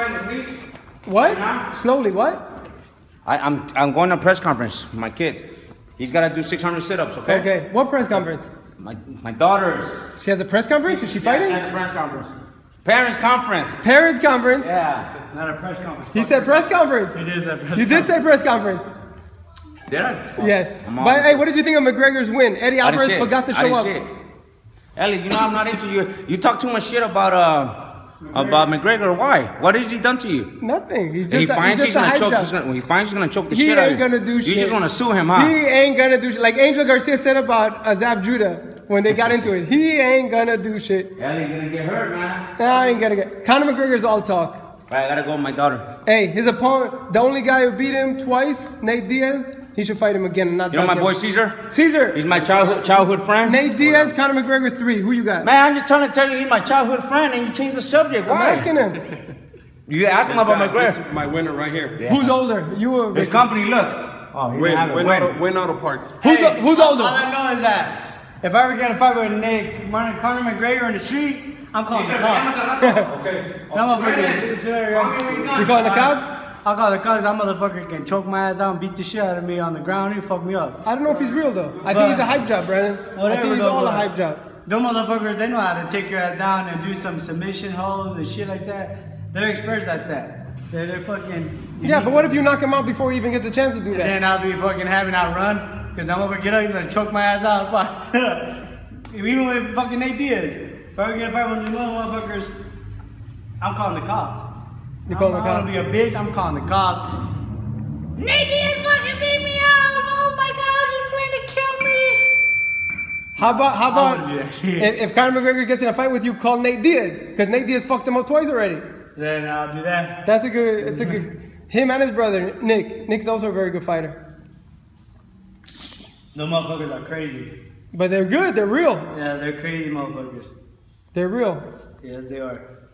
camera, please. What? Slowly, what? I'm going to a press conference. My kid. He's got to do 600 sit-ups, okay? Okay. What press conference? My daughter's. She has a press conference? Is she fighting? She has a press conference. Parents conference. Parents conference? Yeah. Not a press conference. He said press conference. It is a press conference. You did say press conference. Did I? Yes. But hey, what did you think of McGregor's win? Eddie Alvarez forgot to show up. Ellie, you know I'm not into you. You talk too much shit about McGregor. Why? What has he done to you? Nothing. He's He finds he's gonna choke. When he finds he's gonna choke the shit out of you. He ain't gonna do shit. You just wanna sue him, huh? He ain't gonna do shit. Like Angel Garcia said about Azab Judah when they got into it. He ain't gonna do shit. Ellie, you're gonna get hurt, man. Nah, I ain't gonna get. Conor McGregor's all talk. Right, I gotta go with my daughter. Hey, his opponent, the only guy who beat him twice, Nate Diaz. He should fight him again and not. You know my boy Caesar? Caesar. He's my childhood friend. Nate Diaz, Conor McGregor 3. Who you got? Man, I'm just trying to tell you he's my childhood friend, and you changed the subject. Why? I'm asking him. You asked him about McGregor. This is my winner right here. Yeah. Who's older? You or This company, look. Oh, Win Auto Parts. Who's older? All I know is that if I ever get a fight with Conor McGregor in the street, I'm calling the cops. Okay. That motherfucker. You calling the cops? I'll call the cops. That motherfucker can choke my ass out and beat the shit out of me on the ground. He'll fuck me up. I don't know if he's real though. I think he's a hype job, Brandon. I think he's all a hype job. Them motherfuckers, they know how to take your ass down and do some submission holds and shit like that. They're experts at that. They're fucking. Yeah, but what if you knock him out before he even gets a chance to do that? Then I'll be fucking having that run because I'm gonna get up, he's gonna choke my ass out. Even with fucking Nate Diaz. If I ever get a fight with one of these motherfuckers, I'm calling the cops. You're calling the cops? I'm gonna be a bitch, I'm calling the cops. Nate Diaz fucking beat me out! Oh my gosh, he's trying to kill me! How about if Conor McGregor gets in a fight with you, call Nate Diaz? Because Nate Diaz fucked him up twice already. Then I'll do that. That's a good, it's a good, him and his brother, Nick. Nick's also a very good fighter. Those motherfuckers are crazy. But they're good, they're real. Yeah, they're crazy motherfuckers. They're real. Yes, they are.